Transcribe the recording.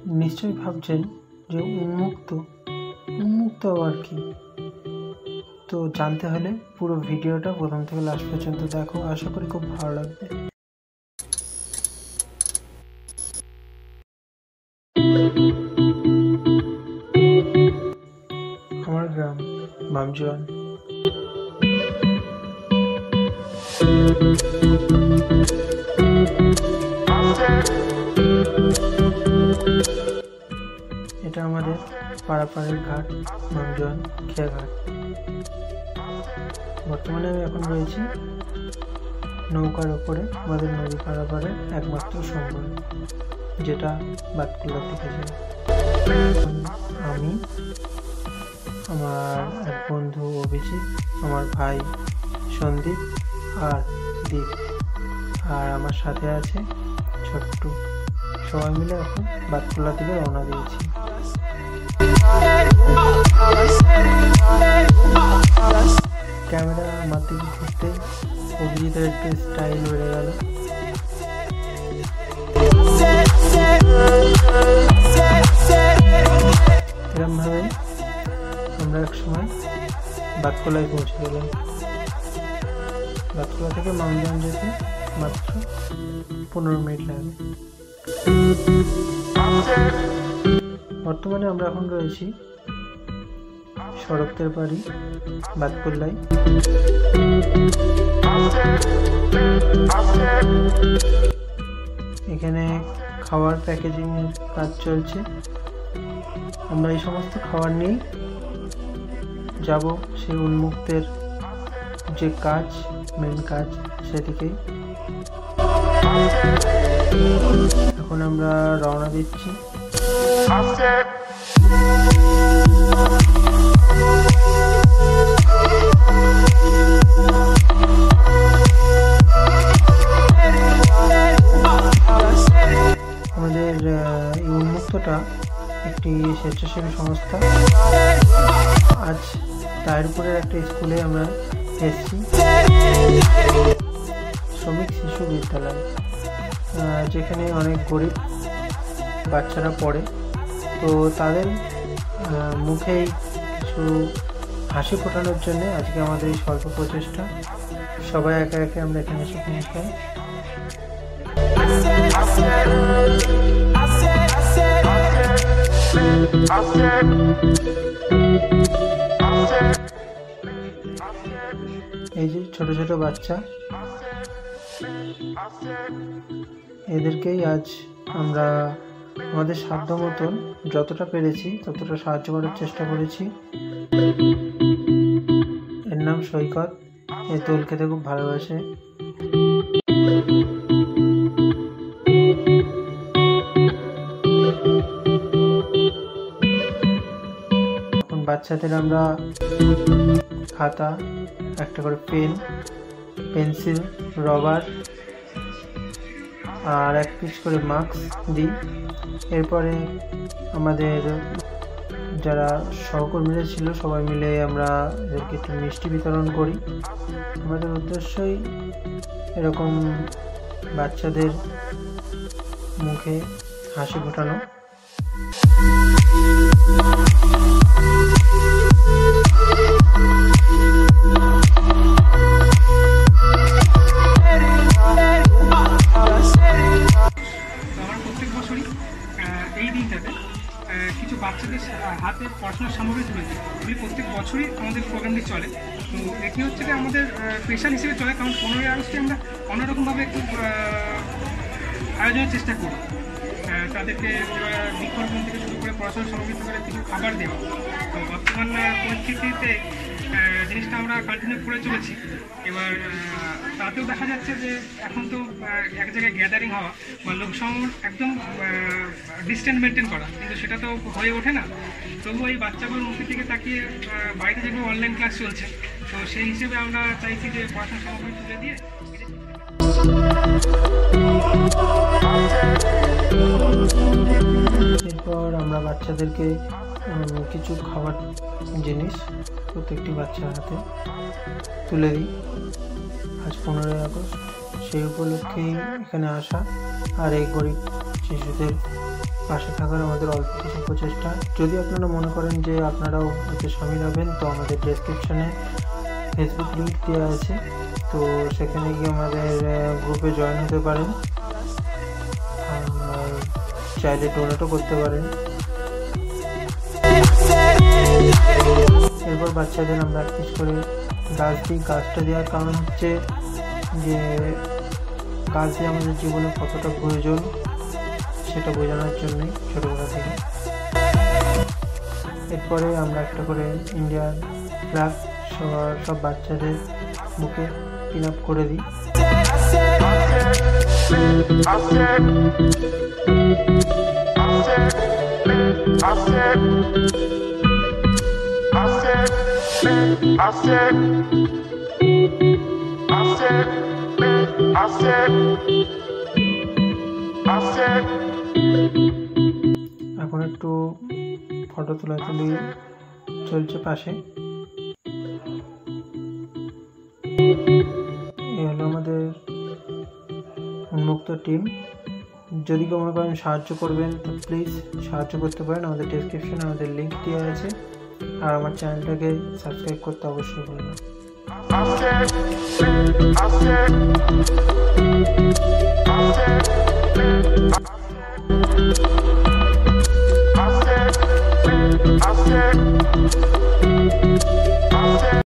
নিশ্চয়ই ভাবছেন যে উন্মুক্ত আবার কি। তো জানতে হলে পুরো ভিডিওটা প্রথম থেকে লাস্ট পর্যন্ত দেখো, আশা করি খুব ভালো লাগবে। আমার গ্রাম মামজোয়ান। এটা আমাদের পাড়াপাড়ির ঘাট, মামজোয়ান খেয়াঘাট। বর্তমানে আমি এখন রয়েছি নৌকার ওপরে, আমাদের নদী পাড়াপাড়ে একমাত্র সম্বল, যেটা বাতকুল্লার দিকে যায়। আমি, আমার এক বন্ধু অভিজিৎ, আমার ভাই সন্দীপ আর দীপ, আর আমার সাথে আছে ছোট্টু। সবাই মিলে এখন বাতকুল্লার দিকে রওনা দিয়েছি। ক্যামেরা আমার দিকে ঘুরতে অভিজিতের একটু স্টাইল বেড়ে গেল। এরকমভাবে আমরা এক সময় বাতকুল্লায় পৌঁছে গেলাম। বাতকুল্লা থেকে মামজোয়ান যেতে মাত্র 15 মিনিট লাগে। বর্তমানে আমরা এখন রয়েছি সড়কের বাড়ি বাতকুল্লায়। এখানে খাবার প্যাকেজিং এর কাজ চলছে। আমরা এই সমস্ত খাবার নিয়ে যাব সেই উন্মুক্তের যে কাজ, মেন কাজ, সেদিকেই এখন আমরা রওনা দিচ্ছি। আমাদের এই উন্মুক্তটা একটি স্বেচ্ছাসেবী সংস্থা। আজ তাহিরপুরের একটা স্কুলে আমরা এসেছি, শ্রমিক শিশু বিদ্যালয়, যেখানে অনেক গরিব বাচ্চারা পড়ে। তো তাদের মুখেই কিছু হাসি ফোটানোর জন্য আজকে আমাদের এই স্বল্প প্রচেষ্টা। সবাই একে একে আমরা এখানে এসে পৌঁছাই। এই যে ছোট ছোট বাচ্চা, এদেরকেই আজ আমরা আমাদের সাধ্য মতন যতটা পেরেছি ততটা সাহায্য করার চেষ্টা করেছি। এর নাম সৈকত, এই দোল খেতে খুব ভালোবাসে। এখন বাচ্চাদের আমরা খাতা, একটা করে পেন, পেন্সিল, রবার আর এক পিস করে মাস্ক দিই। এরপরে আমাদের যারা সহকর্মীরা ছিল সবাই মিলে আমরা এদেরকে একটু মিষ্টি বিতরণ করি। আমাদের উদ্দেশ্যই এরকম বাচ্চাদের মুখে হাসি ফোটানো। এই দিনটাতে কিছু বাচ্চাদের হাতে পড়াশোনার সামগ্রী তুলে দিই। এগুলি প্রত্যেক বছরই আমাদের প্রোগ্রামটি চলে। তো এটি হচ্ছে যে আমাদের স্পেশাল হিসেবে চলে, কারণ 15ই আগস্টে আমরা অন্যরকমভাবে একটু আয়োজনের চেষ্টা করি। তাদেরকে বৃক্ষরোপণ থেকে শুরু করে পড়াশোনার সামগ্রী থেকে কিছু খাবার দেওয়া। তো বর্তমান পরিস্থিতিতে জিনিসটা আমরা কন্টিনিউ করে চলেছি। এবার তাতেও দেখা যাচ্ছে যে এখন তো এক জায়গায় গ্যাদারিং হওয়া বা লোকসমাগম একদম ডিস্টেন্স মেনটেন করা, কিন্তু সেটা তো হয়ে ওঠে না। তবুও এই বাচ্চাগুলোর মুখের দিকে তাকিয়ে বাড়িতে যেগুলো অনলাইন ক্লাস চলছে, তো সেই হিসেবে আমরা চাইছি যে পড়াশোনার সামগ্রী তুলে দিয়ে। এরপর আমরা বাচ্চাদেরকে কিছু খাবার জিনিস প্রত্যেকটি বাচ্চার হাতে তুলে দিই। আজ 15ই আগস্ট, সেই উপলক্ষেই এখানে আসা আর এই গরিব শিশুদের পাশে থাকার আমাদের অল্প কিছু প্রচেষ্টা। যদি আপনারা মনে করেন যে আপনারাও এতে সামিল হবেন, তো আমাদের ডেসক্রিপশনে ফেসবুক লিঙ্ক দেওয়া আছে, তো সেখানে গিয়ে আমাদের গ্রুপে জয়েন হতে পারেন, আর চাইলে ডোনেটও করতে পারেন। এরপর বাচ্চাদের আমরা এক পিস করে গাছ দিই। গাছটা দেওয়ার কারণ হচ্ছে যে গাছ দিয়ে আমাদের জীবনে কতটা প্রয়োজন সেটা বোঝানোর জন্যই ছোটোবেলা থেকে। এরপরে আমরা একটা করে ইন্ডিয়ার ফ্ল্যাগ সব বাচ্চাদের মুখে পিন আপ করে দিই। এখন একটু ফটো তোলাতুলি চলছে পাশে। এই হলো আমাদের উন্মুক্ত টিম। যদি কেউ মনে করেন সাহায্য করবেন তো প্লিজ সাহায্য করতে পারেন, আমাদের ডেসক্রিপশনে আমাদের লিঙ্ক দেওয়া আছে। আর আমার চ্যানেলটাকে সাবস্ক্রাইব করতে অবশ্যই ভুলবেন না।